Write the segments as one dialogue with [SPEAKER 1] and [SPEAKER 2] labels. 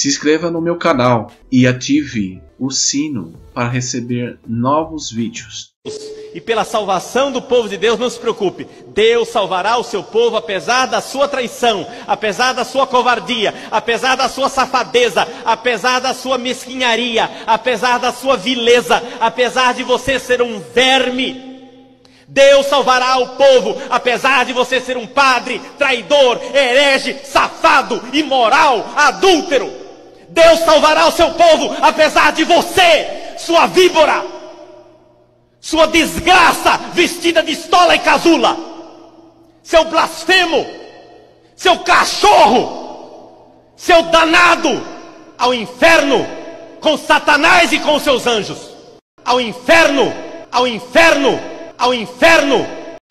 [SPEAKER 1] Se inscreva no meu canal e ative o sino para receber novos vídeos.
[SPEAKER 2] E pela salvação do povo de Deus, não se preocupe. Deus salvará o seu povo apesar da sua traição, apesar da sua covardia, apesar da sua safadeza, apesar da sua mesquinharia, apesar da sua vileza, apesar de você ser um verme. Deus salvará o povo, apesar de você ser um padre, traidor, herege, safado, imoral, adúltero. Deus salvará o seu povo, apesar de você, sua víbora, sua desgraça vestida de estola e casula, seu blasfemo, seu cachorro, seu danado, ao inferno com Satanás e com seus anjos. Ao inferno, ao inferno, ao inferno.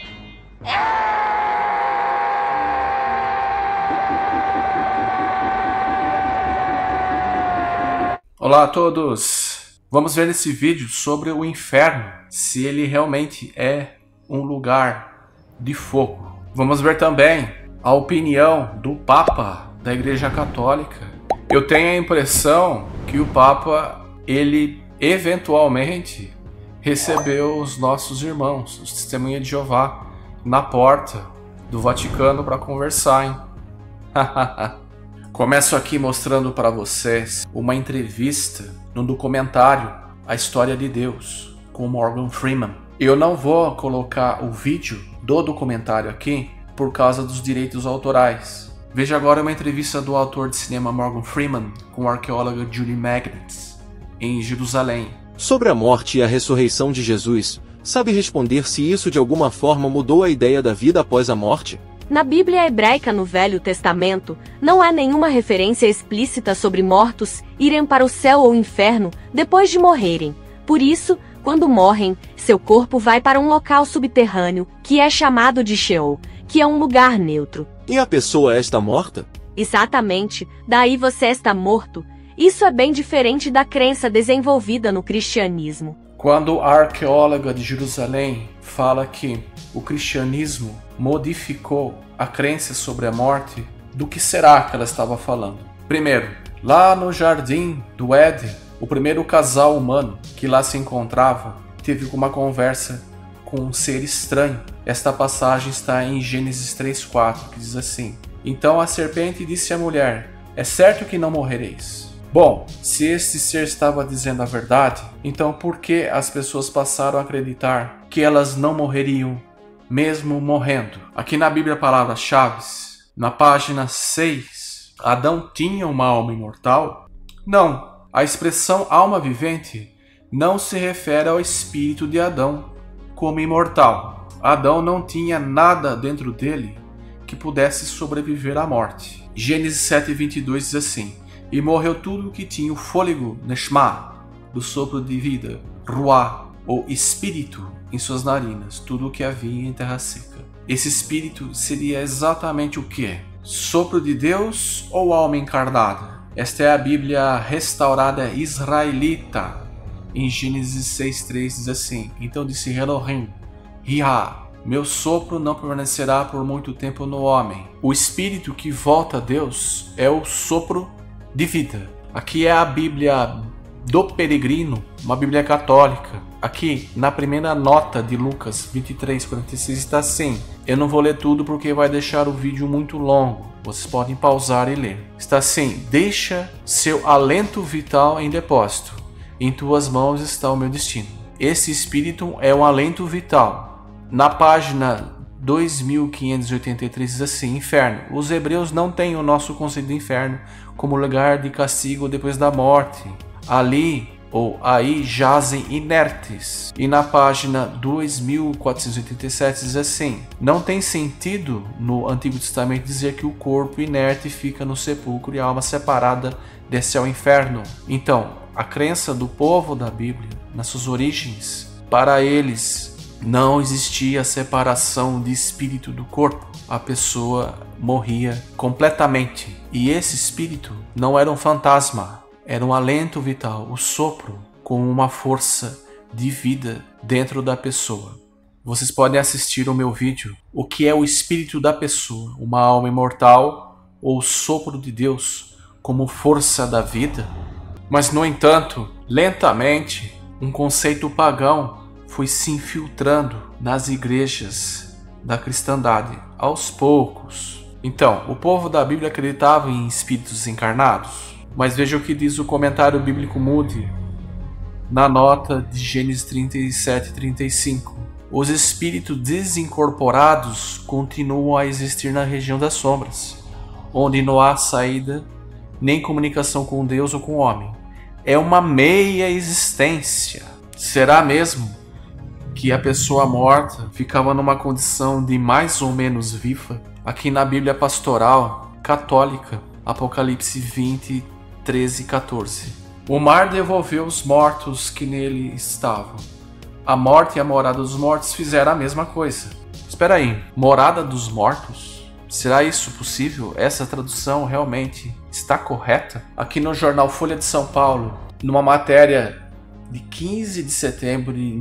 [SPEAKER 1] Olá a todos! Vamos ver nesse vídeo sobre o inferno, se ele realmente é um lugar de fogo. Vamos ver também a opinião do Papa da Igreja Católica. Eu tenho a impressão que o Papa, ele eventualmente recebeu os nossos irmãos, os Testemunhas de Jeová, na porta do Vaticano para conversar, hein? Começo aqui mostrando para vocês uma entrevista no documentário A História de Deus, com Morgan Freeman. Eu não vou colocar o vídeo do documentário aqui por causa dos direitos autorais. Veja agora uma entrevista do autor de cinema Morgan Freeman com a arqueóloga Julie Magnet, em Jerusalém.
[SPEAKER 3] Sobre a morte e a ressurreição de Jesus, sabe responder se isso de alguma forma mudou a ideia da vida após a morte?
[SPEAKER 4] Na Bíblia hebraica no Velho Testamento, não há nenhuma referência explícita sobre mortos irem para o céu ou inferno depois de morrerem. Por isso, quando morrem, seu corpo vai para um local subterrâneo, que é chamado de Sheol, que é um lugar neutro.
[SPEAKER 3] E a pessoa está morta?
[SPEAKER 4] Exatamente, daí você está morto. Isso é bem diferente da crença desenvolvida no cristianismo.
[SPEAKER 1] Quando a arqueóloga de Jerusalém fala que o cristianismo modificou a crença sobre a morte, do que será que ela estava falando? Primeiro, lá no jardim do Éden, o primeiro casal humano que lá se encontrava teve uma conversa com um ser estranho. Esta passagem está em Gênesis 3:4, que diz assim: Então a serpente disse à mulher: É certo que não morrereis. Bom, se este ser estava dizendo a verdade, então por que as pessoas passaram a acreditar que elas não morreriam, mesmo morrendo? Aqui na Bíblia Palavras-Chave, na página 6, Adão tinha uma alma imortal? Não, a expressão alma vivente não se refere ao espírito de Adão como imortal. Adão não tinha nada dentro dele que pudesse sobreviver à morte. Gênesis 7:22 diz assim: E morreu tudo o que tinha o fôlego, neshma, do sopro de vida, ruá, ou espírito, em suas narinas, tudo o que havia em terra seca. Esse espírito seria exatamente o que? Sopro de Deus ou alma encarnada? Esta é a Bíblia restaurada israelita. Em Gênesis 6:3 diz assim: Então disse Elohim, Riá, meu sopro não permanecerá por muito tempo no homem. O espírito que volta a Deus é o sopro de vida. Aqui é a Bíblia do Peregrino, uma Bíblia católica. Aqui, na primeira nota de Lucas 23:46 está assim. Eu não vou ler tudo porque vai deixar o vídeo muito longo. Vocês podem pausar e ler. Está assim: Deixa seu alento vital em depósito. Em tuas mãos está o meu destino. Esse espírito é um alento vital. Na página 2583 diz assim: Inferno. Os hebreus não têm o nosso conceito de inferno como lugar de castigo depois da morte. Ali ou aí jazem inertes. E na página 2487 diz assim: Não tem sentido no Antigo Testamento dizer que o corpo inerte fica no sepulcro e a alma separada desce ao inferno. Então, a crença do povo da Bíblia, nas suas origens, para eles não existia separação de espírito do corpo. A pessoa morria completamente. E esse espírito não era um fantasma, era um alento vital, o sopro com uma força de vida dentro da pessoa. Vocês podem assistir o meu vídeo, o que é o espírito da pessoa, uma alma imortal ou o sopro de Deus, como força da vida. Mas, no entanto, lentamente, um conceito pagão foi se infiltrando nas igrejas da cristandade, aos poucos. Então, o povo da Bíblia acreditava em espíritos encarnados. Mas veja o que diz o comentário bíblico Moody na nota de Gênesis 37:35. Os espíritos desincorporados continuam a existir na região das sombras, onde não há saída nem comunicação com Deus ou com o homem. É uma meia existência. Será mesmo que a pessoa morta ficava numa condição de mais ou menos viva? Aqui na Bíblia Pastoral Católica, Apocalipse 20, 13 e 14. O mar devolveu os mortos que nele estavam. A morte e a morada dos mortos fizeram a mesma coisa. Espera aí, morada dos mortos? Será isso possível? Essa tradução realmente está correta? Aqui no jornal Folha de São Paulo, numa matéria de 15 de setembro de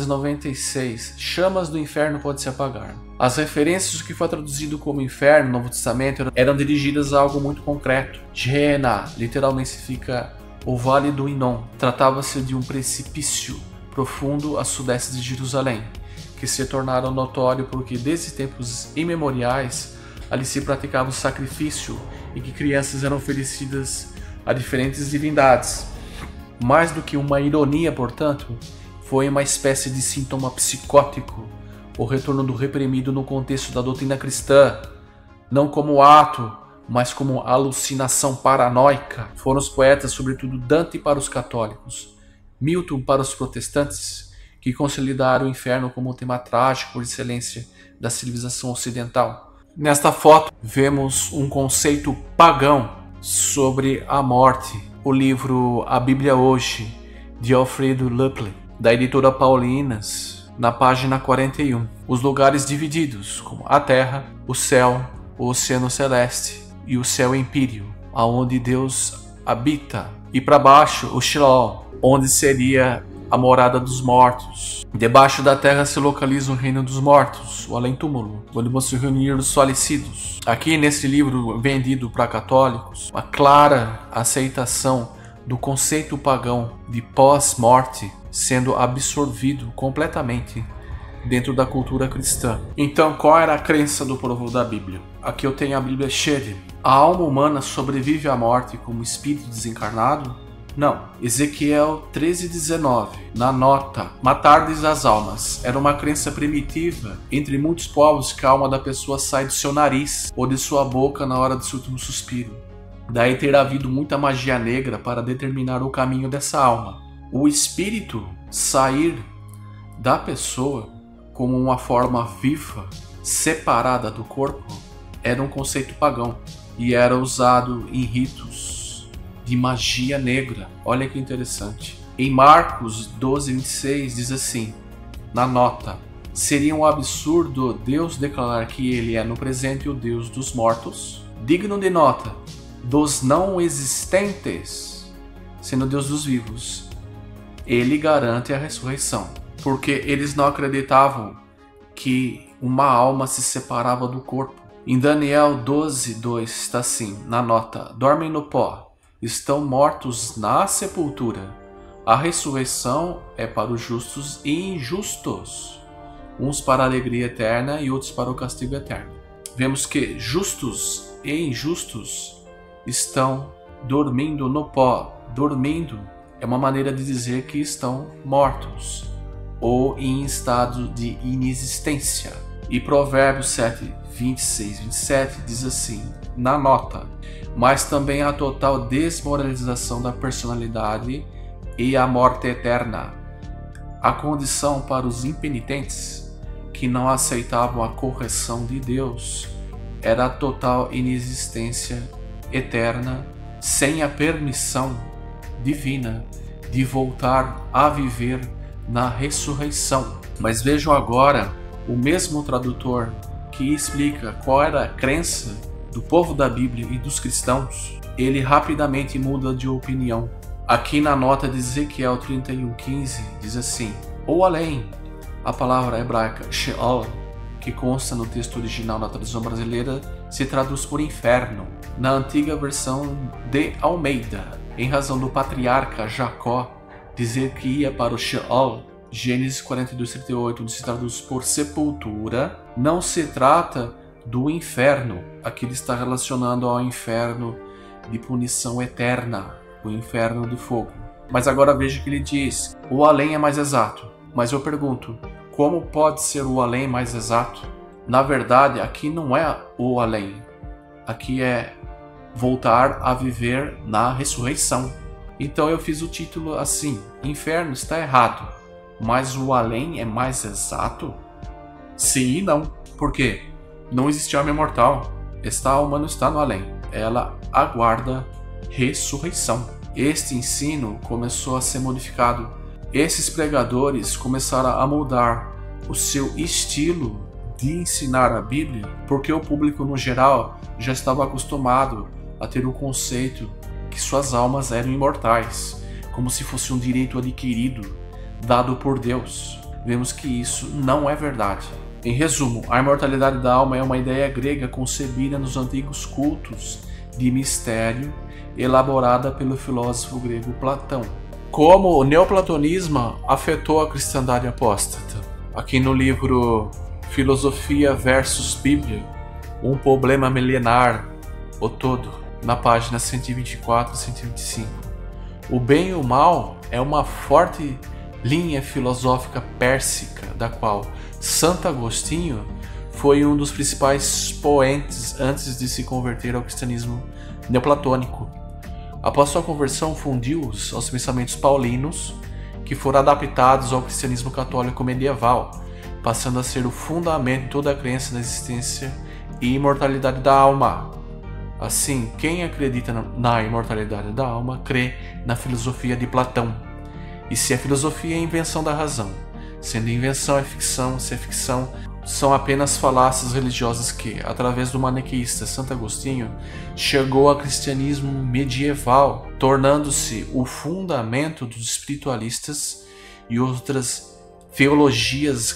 [SPEAKER 1] 1996, chamas do inferno podem se apagar. As referências do que foi traduzido como inferno no Novo Testamento eram dirigidas a algo muito concreto. Gehenna literalmente significa o Vale do Inom. Tratava-se de um precipício profundo a sudeste de Jerusalém, que se tornaram notório porque desde tempos imemoriais ali se praticava o sacrifício e que crianças eram oferecidas a diferentes divindades. Mais do que uma ironia, portanto, foi uma espécie de sintoma psicótico, o retorno do reprimido no contexto da doutrina cristã, não como ato, mas como alucinação paranoica. Foram os poetas, sobretudo Dante para os católicos, Milton para os protestantes, que consolidaram o inferno como o tema trágico por excelência da civilização ocidental. Nesta foto vemos um conceito pagão sobre a morte. O livro A Bíblia Hoje, de Alfredo Luppler, da editora Paulinas, na página 41. Os lugares divididos, como a terra, o céu, o oceano celeste e o céu empíreo, aonde Deus habita. E para baixo, o Sheol, onde seria a morada dos mortos. Debaixo da terra se localiza o reino dos mortos, o além-túmulo, onde vão se reunir os falecidos. Aqui nesse livro vendido para católicos, uma clara aceitação do conceito pagão de pós-morte sendo absorvido completamente dentro da cultura cristã. Então, qual era a crença do povo da Bíblia? Aqui eu tenho a Bíblia cheia. A alma humana sobrevive à morte como espírito desencarnado? Não. Ezequiel 13:19, na nota, matardes as almas. Era uma crença primitiva entre muitos povos que a alma da pessoa sai do seu nariz ou de sua boca na hora do seu último suspiro. Daí terá havido muita magia negra para determinar o caminho dessa alma. O espírito sair da pessoa como uma forma viva, separada do corpo, era um conceito pagão e era usado em ritos de magia negra. Olha que interessante. Em Marcos 12:26 diz assim, na nota, seria um absurdo Deus declarar que ele é no presente o Deus dos mortos, digno de nota, dos não existentes, sendo Deus dos vivos. Ele garante a ressurreição, porque eles não acreditavam que uma alma se separava do corpo. Em Daniel 12:2 está assim, na nota, dormem no pó, estão mortos na sepultura. A ressurreição é para os justos e injustos, uns para a alegria eterna e outros para o castigo eterno. Vemos que justos e injustos estão dormindo no pó. Dormindo é uma maneira de dizer que estão mortos ou em estado de inexistência. E Provérbios 7:26-27 diz assim, na nota, mas também a total desmoralização da personalidade e a morte eterna. A condição para os impenitentes que não aceitavam a correção de Deus era a total inexistência eterna, sem a permissão divina de voltar a viver na ressurreição. Mas vejam agora o mesmo tradutor que explica qual era a crença do povo da Bíblia e dos cristãos, ele rapidamente muda de opinião. Aqui na nota de Ezequiel 31:15 diz assim, ou além, a palavra hebraica Sheol, que consta no texto original na tradução brasileira, se traduz por inferno. na antiga versão de Almeida, em razão do patriarca Jacó dizer que ia para o Sheol, Gênesis 42:38, onde se traduz por sepultura, não se trata do inferno. Aqui ele está relacionando ao inferno de punição eterna, o inferno de fogo. Mas agora veja que ele diz, o além é mais exato. Mas eu pergunto, como pode ser o além mais exato? Na verdade, aqui não é o além. Aqui é voltar a viver na ressurreição. Então eu fiz o título assim, inferno está errado, mas o além é mais exato? Sim e não. Por quê? Não existe alma imortal. Esta alma não está no além. Ela aguarda ressurreição. Este ensino começou a ser modificado. Esses pregadores começaram a mudar o seu estilo de ensinar a Bíblia, porque o público no geral já estava acostumado a ter o conceito que suas almas eram imortais, como se fosse um direito adquirido, dado por Deus. Vemos que isso não é verdade. Em resumo, a imortalidade da alma é uma ideia grega concebida nos antigos cultos de mistério, elaborada pelo filósofo grego Platão. Como o neoplatonismo afetou a cristandade apóstata. Aqui no livro Filosofia versus Bíblia, um problema milenar, o todo, na página 124 e 125. O bem e o mal é uma forte linha filosófica pérsica, da qual Santo Agostinho foi um dos principais poentes antes de se converter ao cristianismo neoplatônico. Após sua conversão, fundiu-os aos pensamentos paulinos, que foram adaptados ao cristianismo católico medieval, passando a ser o fundamento de toda a crença na existência e imortalidade da alma. Assim, quem acredita na imortalidade da alma crê na filosofia de Platão. E se a filosofia é a invenção da razão, sendo invenção é ficção, se é ficção, são apenas falácias religiosas que, através do maniqueísta Santo Agostinho, chegou ao cristianismo medieval, tornando-se o fundamento dos espiritualistas e outras teologias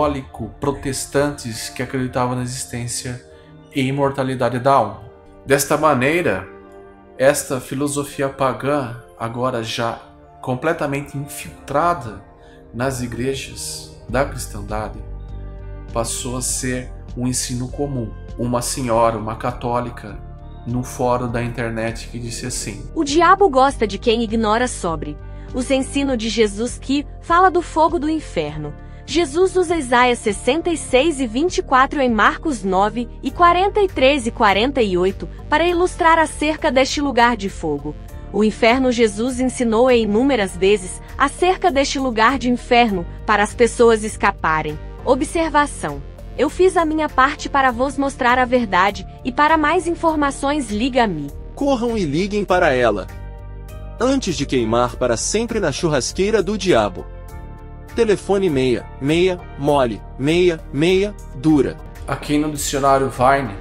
[SPEAKER 1] católico-protestantes que acreditavam na existência e imortalidade da alma. Desta maneira, esta filosofia pagã, agora já completamente infiltrada nas igrejas da cristandade, passou a ser um ensino comum. Uma senhora, uma católica, num fórum da internet que disse assim:
[SPEAKER 4] o diabo gosta de quem ignora sobre os ensinos de Jesus, que fala do fogo do inferno. Jesus usa Isaías 66 e 24 em Marcos 9 e 43 e 48 para ilustrar acerca deste lugar de fogo. O inferno, Jesus ensinou inúmeras vezes acerca deste lugar de inferno para as pessoas escaparem. Observação: eu fiz a minha parte para vos mostrar a verdade, e para mais informações liga-me.
[SPEAKER 3] Corram e liguem para ela, antes de queimar para sempre na churrasqueira do diabo. Telefone 66 mole 66 dura.
[SPEAKER 1] Aqui no dicionário Vine,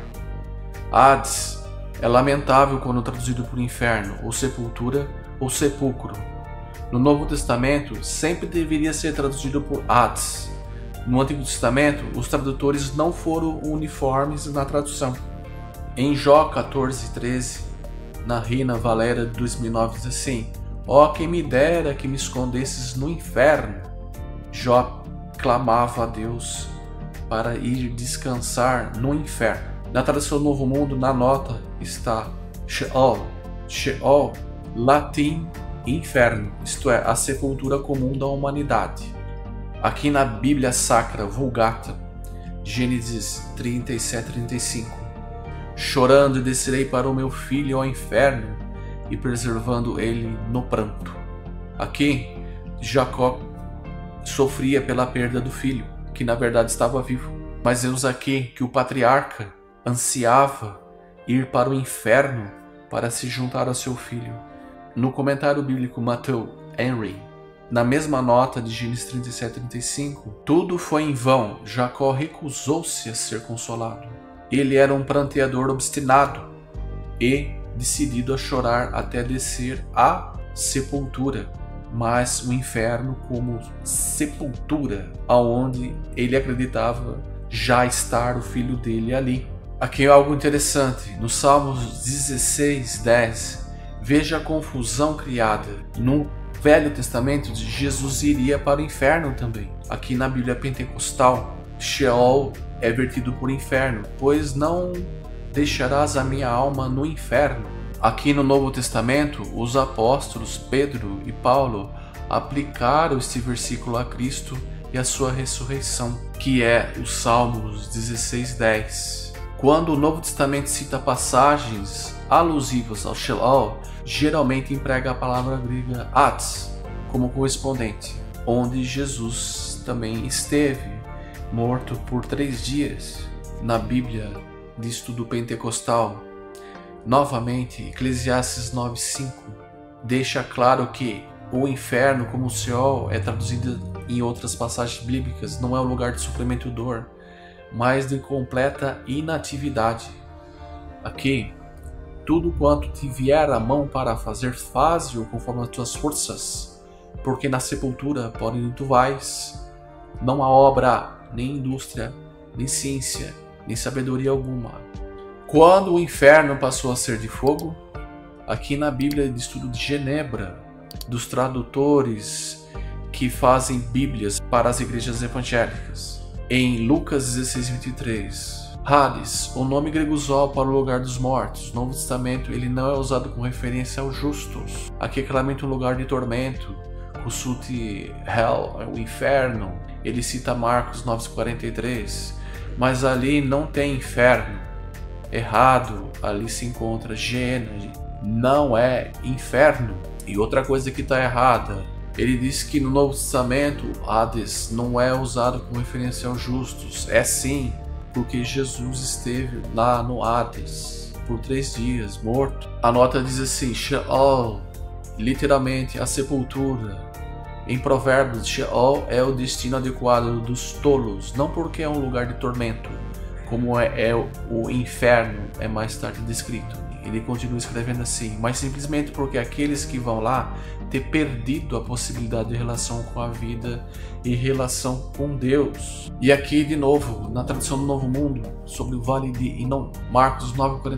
[SPEAKER 1] Hades é lamentável quando traduzido por inferno, ou sepultura, ou sepulcro. No Novo Testamento, sempre deveria ser traduzido por Hades. No Antigo Testamento, os tradutores não foram uniformes na tradução. Em Jó 14:13, na Reina Valera de 2009, diz assim: ó, quem me dera que me escondesses no inferno. Jó clamava a Deus para ir descansar no inferno. Na tradução Novo Mundo, na nota, está Sheol. Sheol, latim, inferno, isto é, a sepultura comum da humanidade. Aqui na Bíblia Sacra Vulgata, Gênesis 37:35, chorando descerei para o meu filho ao inferno e preservando ele no pranto. Aqui, Jacó sofria pela perda do filho, que na verdade estava vivo. Mas vemos aqui que o patriarca ansiava ir para o inferno para se juntar ao seu filho. No comentário bíblico Matthew Henry, na mesma nota de Gênesis 37:35, tudo foi em vão, Jacó recusou-se a ser consolado. Ele era um pranteador obstinado e decidido a chorar até descer à sepultura, mas o inferno como sepultura, aonde ele acreditava já estar o filho dele ali. Aqui é algo interessante. No Salmos 16:10, veja a confusão criada. No Velho Testamento, Jesus iria para o inferno também. Aqui na Bíblia Pentecostal, Sheol é vertido por inferno, pois não deixarás a minha alma no inferno. Aqui no Novo Testamento, os apóstolos Pedro e Paulo aplicaram este versículo a Cristo e a sua ressurreição, que é o Salmos 16:10. Quando o Novo Testamento cita passagens alusivas ao Sheol, geralmente emprega a palavra grega Hades como correspondente, onde Jesus também esteve morto por 3 dias. Na Bíblia de Estudo Pentecostal, novamente, Eclesiastes 9:5 deixa claro que o inferno, como o Sheol, é traduzido em outras passagens bíblicas, não é um lugar de sofrimento e dor, mas de completa inatividade. Aqui, tudo quanto te vier à mão para fazer, faze-o conforme as tuas forças, porque na sepultura, por onde tu vais, não há obra, nem indústria, nem ciência, nem sabedoria alguma. Quando o inferno passou a ser de fogo, aqui na Bíblia de Estudo de Genebra, dos tradutores que fazem Bíblias para as igrejas evangélicas, em Lucas 16:23, Hades, o nome grego Zol para o lugar dos mortos. No Novo Testamento ele não é usado com referência aos justos. Aqui é claramente um lugar de tormento. Consulte Hell, o inferno. Ele cita Marcos 9:43, mas ali não tem inferno. Errado, ali se encontra Geena, não é inferno. E outra coisa que está errada, ele diz que no Novo Testamento Hades não é usado com referência aos justos. É sim, porque Jesus esteve lá no Hades por 3 dias, morto. A nota diz assim, Sheol, literalmente a sepultura. Em Provérbios, Sheol é o destino adequado dos tolos, não porque é um lugar de tormento, como é o inferno, é mais tarde descrito. Ele continua escrevendo assim, mas simplesmente porque aqueles que vão lá ter perdido a possibilidade de relação com a vida e relação com Deus. E aqui de novo, na tradução do Novo Mundo, sobre o Vale de Inom, Marcos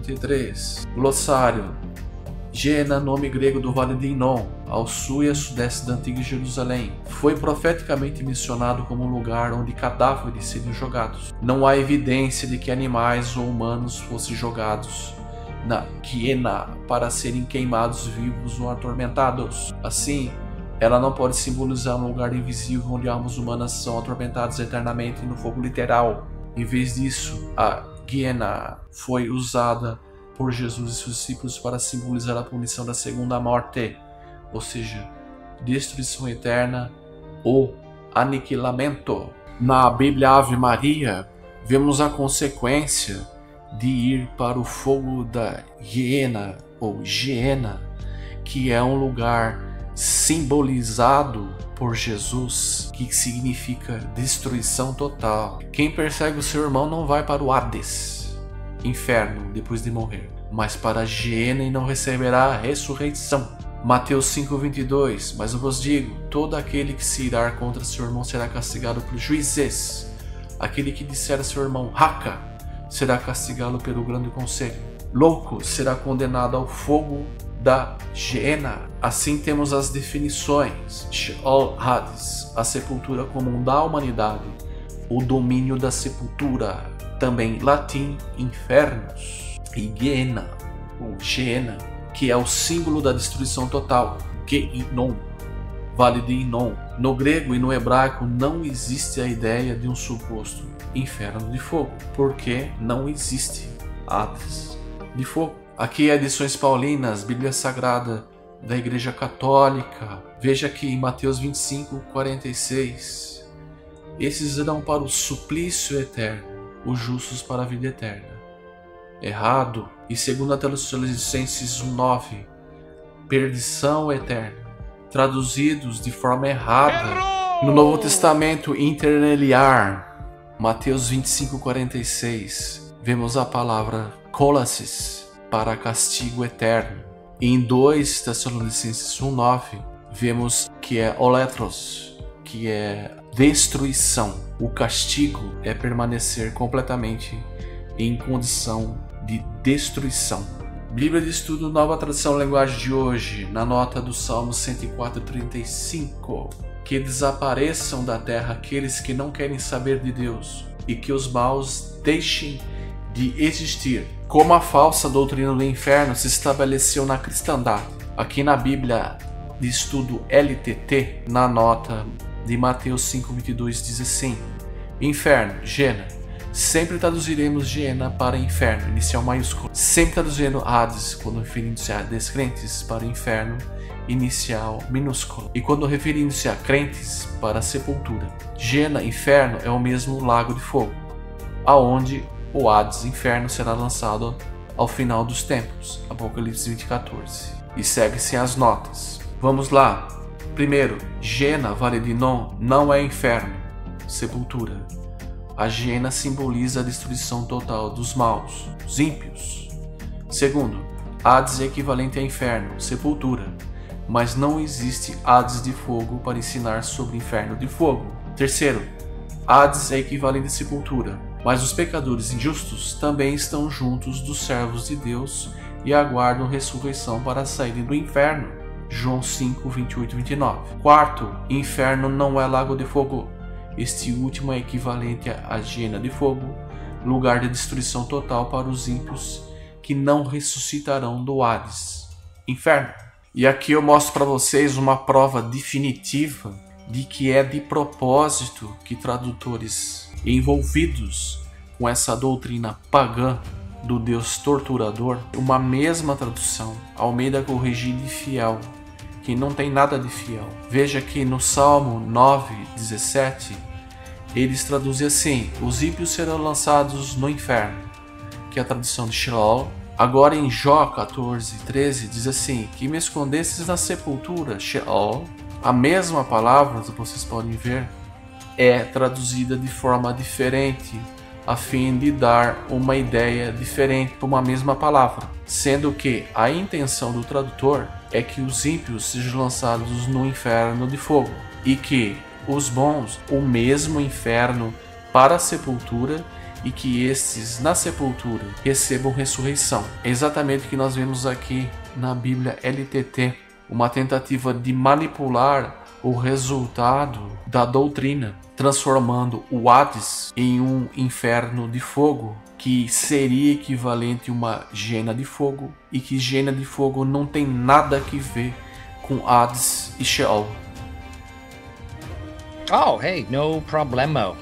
[SPEAKER 1] 9:43, glossário, Geena, nome grego do Vale de Inom, ao sul e a sudeste da antiga Jerusalém, foi profeticamente mencionado como um lugar onde cadáveres seriam jogados. Não há evidência de que animais ou humanos fossem jogados na Geena para serem queimados vivos ou atormentados. Assim, ela não pode simbolizar um lugar invisível onde almas humanas são atormentadas eternamente no fogo literal. Em vez disso, a Geena foi usada por Jesus e seus discípulos para simbolizar a punição da segunda morte, ou seja, destruição eterna ou aniquilamento. Na Bíblia Ave Maria, vemos a consequência de ir para o fogo da Geena, ou Geena, que é um lugar simbolizado por Jesus, que significa destruição total. Quem persegue o seu irmão não vai para o Hades, inferno, depois de morrer, mas para a Geena e não receberá a ressurreição. Mateus 5:22, mas eu vos digo, todo aquele que se irar contra seu irmão será castigado pelos juízes. Aquele que disser a seu irmão, raca, será castigado pelo grande conselho. Louco será condenado ao fogo da Geena. Assim temos as definições: Sheol, Hades, a sepultura comum da humanidade, o domínio da sepultura, também latim, infernos, e Geena, ou Geena, que é o símbolo da destruição total, Geinom, Vale de Inom. No grego e no hebraico não existe a ideia de um suposto inferno de fogo, porque não existe Hades de fogo. Aqui edições paulinas, Bíblia Sagrada da Igreja Católica. Veja aqui em Mateus 25:46. Esses irão para o suplício eterno, os justos para a vida eterna. Errado. E segundo a Tessalonicenses 1:9, perdição eterna. Traduzidos de forma errada. No Novo Testamento interlinear, Mateus 25:46, vemos a palavra kolasis, para castigo eterno. Em 2 Tessalonicenses 1:9, vemos que é oletros, que é destruição. O castigo é permanecer completamente em condição de destruição. Bíblia de Estudo Nova Tradução Linguagem de hoje, na nota do Salmo 104:35. Que desapareçam da terra aqueles que não querem saber de Deus, e que os maus deixem de existir. Como a falsa doutrina do inferno se estabeleceu na cristandade. Aqui na Bíblia de Estudo LTT, na nota de Mateus 5:22, diz assim: inferno, Gena. Sempre traduziremos Gena para inferno, inicial maiúsculo. Sempre traduziremos Hades, quando referindo-se a descrentes, para inferno, inicial minúsculo. E quando referindo-se a crentes, para a sepultura. Gena, inferno, é o mesmo lago de fogo, aonde o Hades, inferno, será lançado ao final dos tempos. Apocalipse 20:14. E segue-se as notas. Vamos lá. Primeiro, Gena, vale de Non, não é inferno, sepultura. A Gena simboliza a destruição total dos maus, os ímpios. Segundo, Hades é equivalente a inferno, sepultura, mas não existe Hades de fogo para ensinar sobre inferno de fogo. Terceiro, Hades é equivalente a sepultura, mas os pecadores injustos também estão juntos dos servos de Deus e aguardam ressurreição para saírem do inferno. João 5, 28 e 29. Quarto, inferno não é lago de fogo. Este último é equivalente a Gena de fogo, lugar de destruição total para os ímpios que não ressuscitarão do Hades, inferno. E aqui eu mostro para vocês uma prova definitiva de que é de propósito que tradutores envolvidos com essa doutrina pagã do Deus torturador, uma mesma tradução, Almeida Corrigida e Fiel, que não tem nada de fiel. Veja que no Salmo 9:17, eles traduzem assim: os ímpios serão lançados no inferno, que é a tradução de Sheol. Agora em Jó 14:13 diz assim: que me escondesses na sepultura, Sheol. A mesma palavra, vocês podem ver, é traduzida de forma diferente, a fim de dar uma ideia diferente para uma mesma palavra, sendo que a intenção do tradutor é que os ímpios sejam lançados no inferno de fogo e que os bons, o mesmo inferno para a sepultura, e que estes na sepultura recebam ressurreição. É exatamente o que nós vemos aqui na Bíblia LTT, uma tentativa de manipular o resultado da doutrina, transformando o Hades em um inferno de fogo, que seria equivalente a uma Gena de fogo, e que Gena de fogo não tem nada a ver com Hades e Sheol.
[SPEAKER 5] Oh, hey, no problemo.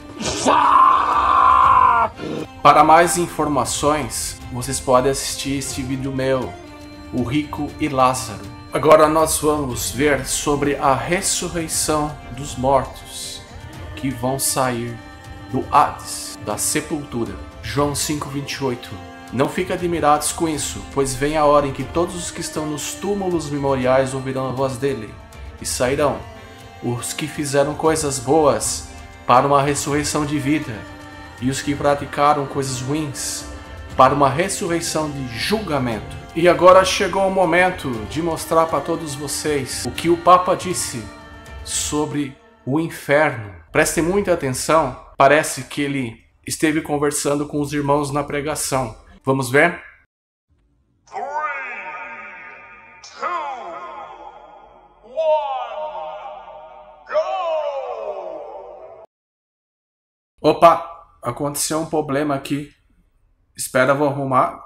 [SPEAKER 1] Para mais informações, vocês podem assistir este vídeo meu, O Rico e Lázaro. Agora nós vamos ver sobre a ressurreição dos mortos, que vão sair do Hades, da sepultura. João 5:28. Não fiquem admirados com isso, pois vem a hora em que todos os que estão nos túmulos memoriais ouvirão a voz dele, e sairão os que fizeram coisas boas para uma ressurreição de vida, e os que praticaram coisas ruins para uma ressurreição de julgamento. E agora chegou o momento de mostrar para todos vocês o que o Papa disse sobre o inferno. Prestem muita atenção, parece que ele esteve conversando com os irmãos na pregação. Vamos ver?
[SPEAKER 6] 3, 2, 1, go!
[SPEAKER 1] Opa, aconteceu um problema aqui. Espera, vou arrumar.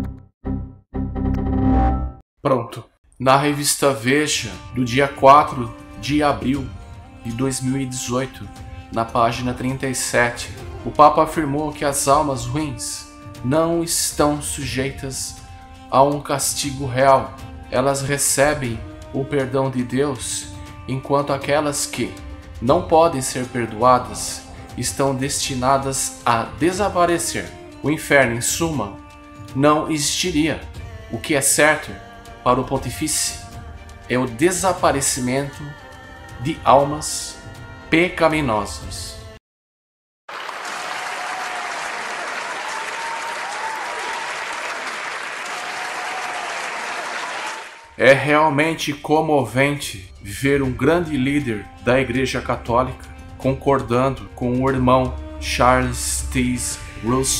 [SPEAKER 1] Pronto. Na revista Veja, do dia 4 de abril de 2018, na página 37, o Papa afirmou que as almas ruins não estão sujeitas a um castigo real. Elas recebem o perdão de Deus, enquanto aquelas que não podem ser perdoadas estão destinadas a desaparecer. O inferno, em suma, não existiria. O que é certo para o pontífice é o desaparecimento de almas pecaminosas. É realmente comovente ver um grande líder da Igreja Católica concordando com o irmão Charles Taze Russell.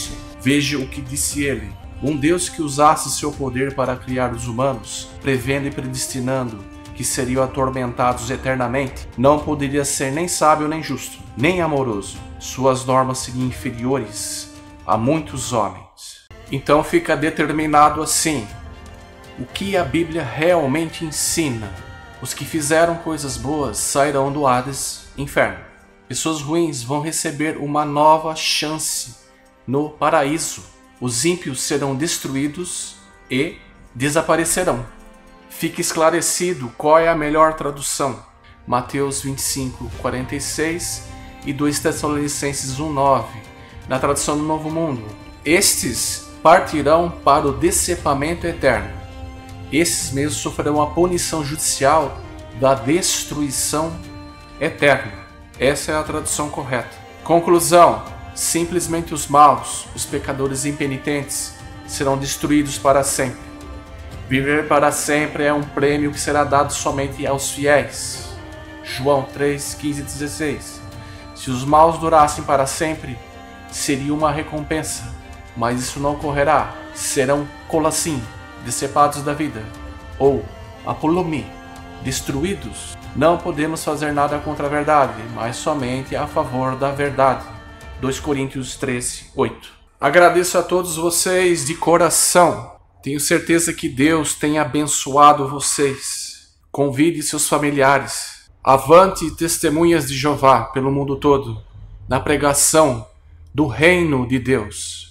[SPEAKER 1] Veja o que disse ele. Um Deus que usasse seu poder para criar os humanos, prevendo e predestinando que seriam atormentados eternamente, não poderia ser nem sábio nem justo, nem amoroso. Suas normas seriam inferiores a muitos homens. Então fica determinado assim: o que a Bíblia realmente ensina. Os que fizeram coisas boas sairão do Hades, inferno. Pessoas ruins vão receber uma nova chance no paraíso. Os ímpios serão destruídos e desaparecerão. Fique esclarecido qual é a melhor tradução. Mateus 25:46 e 2 Tessalonicenses 1:9, na tradução do Novo Mundo. Estes partirão para o decepamento eterno. Esses mesmos sofrerão a punição judicial da destruição eterna. Essa é a tradução correta. Conclusão: simplesmente os maus, os pecadores impenitentes, serão destruídos para sempre. Viver para sempre é um prêmio que será dado somente aos fiéis. João 3:15 e 16. Se os maus durassem para sempre, seria uma recompensa, mas isso não ocorrerá. Serão colacim, decepados da vida, ou apolomi, destruídos. Não podemos fazer nada contra a verdade, mas somente a favor da verdade. 2 Coríntios 13:8. Agradeço a todos vocês de coração. Tenho certeza que Deus tem abençoado vocês. Convide seus familiares. Avante, testemunhas de Jeová pelo mundo todo, na pregação do reino de Deus.